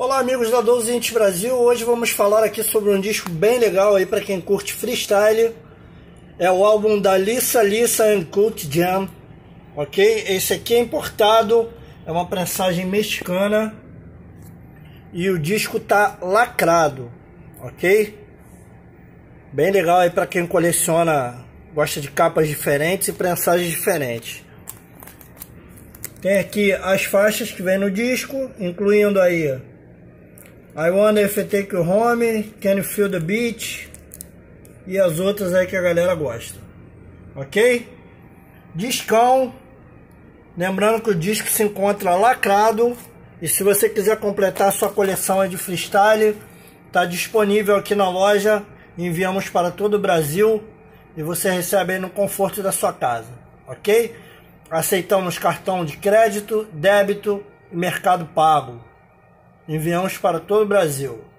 Olá amigos da 12 Brasil, hoje vamos falar aqui sobre um disco bem legal aí para quem curte freestyle. É o álbum da Lisa and Cult Jam, ok? Esse aqui é importado, é uma prensagem mexicana e o disco tá lacrado, ok? Bem legal aí para quem coleciona, gosta de capas diferentes e prensagens diferentes. Tem aqui as faixas que vem no disco, incluindo aí I Wonder If I Take You Home, Can You Feel The Beat e as outras aí que a galera gosta, ok? Discão, lembrando que o disco se encontra lacrado e se você quiser completar sua coleção de freestyle, está disponível aqui na loja, enviamos para todo o Brasil e você recebe aí no conforto da sua casa, ok? Aceitamos cartão de crédito, débito e Mercado Pago. Enviamos para todo o Brasil.